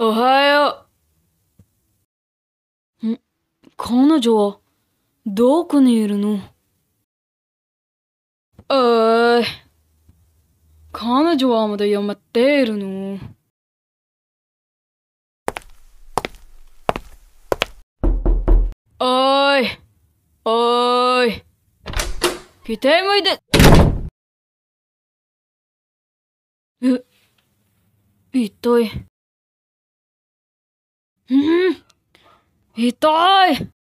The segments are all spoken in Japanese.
おはよう。彼女はどこにいるの？おい。彼女はまだやっているの？おい。おい。来てもいで。痛い。痛い。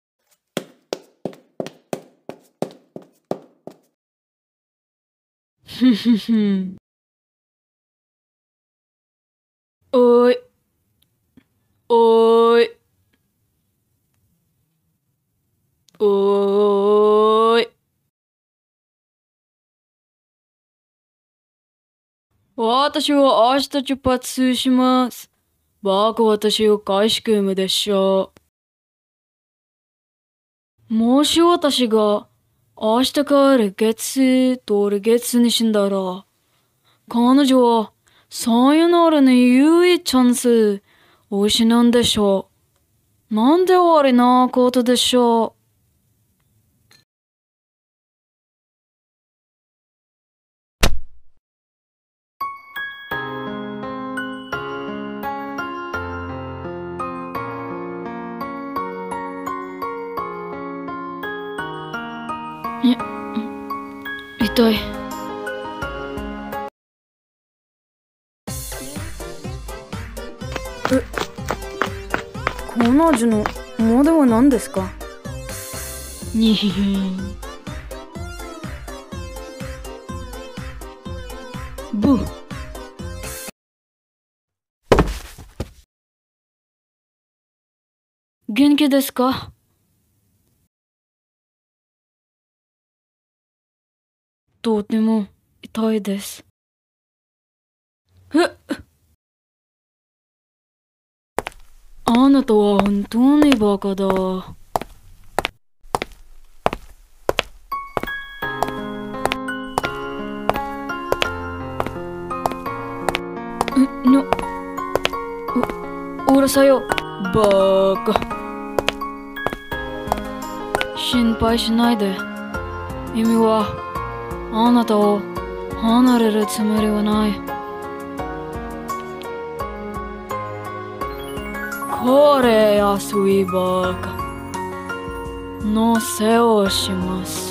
ふふふ。おい。おーい。おーい。私は明日出発します。私を返し組むでしょう。もし私が明日から月に死んだら、彼女はさよならの唯一チャンスを失うんでしょう。なんで終わりなことでしょう。痛い。彼女のモデルは何ですか？にひひん。ブー。元気ですか？とても痛いです。あなたは本当にバカだ。うるさよ、バカ。心配しないで。意味はあなたを離れるつもりはない。これ安いバカの世話をします。